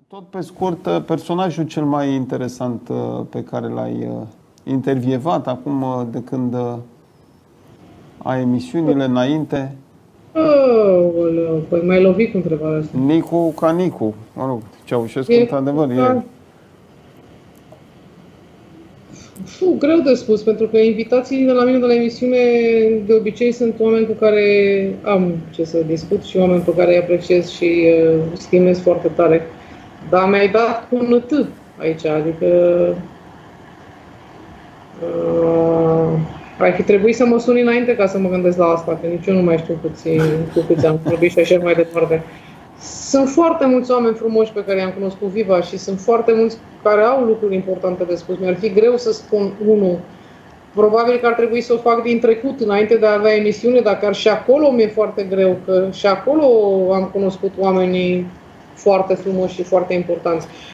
Tot pe scurt, personajul cel mai interesant pe care l-ai intervievat acum de când ai emisiunile înainte? Păi m-ai lovit cu întrebarea asta. Nicu ca Nicu. Mă rog, Ceaușescu, într-adevăr, e... Greu de spus, pentru că invitații de la mine de la emisiune de obicei sunt oameni cu care am ce să discut și oameni pe care îi apreciez și stimez foarte tare. Dar mi-ai dat cu un T aici, adică ar fi trebuit să mă suni înainte ca să mă gândesc la asta, că nici eu nu mai știu cu câți am vorbit și așa mai departe. Sunt foarte mulți oameni frumoși pe care i-am cunoscut viva și sunt foarte mulți care au lucruri importante de spus. Mi-ar fi greu să spun unul. Probabil că ar trebui să o fac din trecut, înainte de a avea emisiune, dar chiar și acolo mi-e foarte greu, că și acolo am cunoscut oamenii foarte frumoși și foarte importanți.